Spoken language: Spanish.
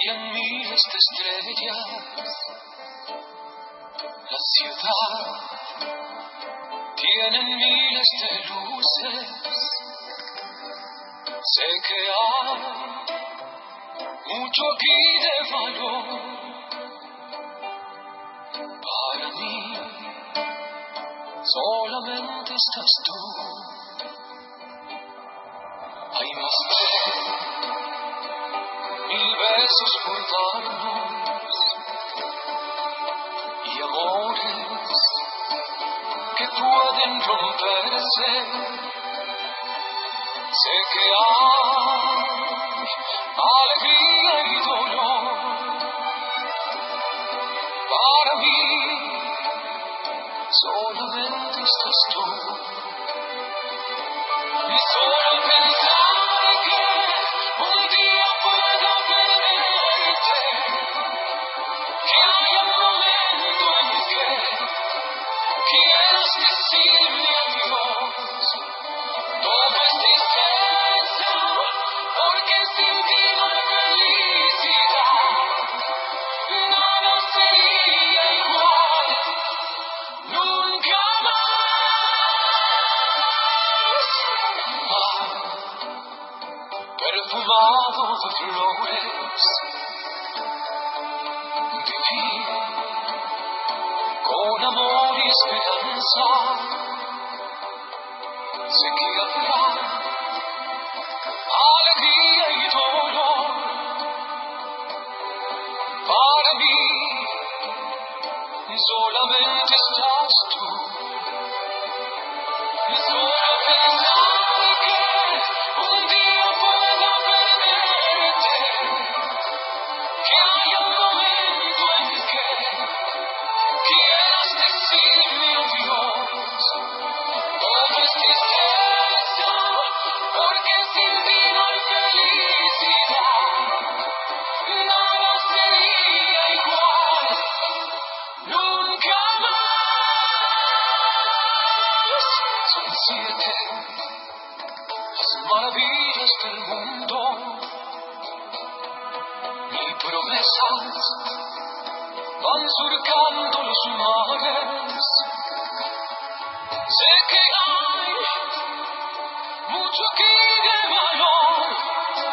Brillan miles de estrellas, la ciudad tiene miles de luces. Sé que hay mucho aquí de valor para mí. Solamente estás tú. Hay más de 1000 besos por darnos y amores que pueden romperse. Sé que hay alegría y dolor para mí. Solamente estás tú. Y solo pensar que un día pueda perderte, que haya un momento en que quieras decirme adiós. Todo es tristeza, porque sin ti no hay felicidad. Nada sería igual, nunca perfumado de flores, vivir con amor y esperanza. Sé que habrá alegría y dolor para mí. Solamente estás tú. Y solo pensar que un día pueda perderte, que haya un momento en que quieras decirme adiós. Todo es tristeza, porque sin ti no hay felicidad. Nada sería igual, nunca más. Son 7 las maravillas del mundo, 1000 promesas van surcando los mares. Sé que hay mucho aquí de valor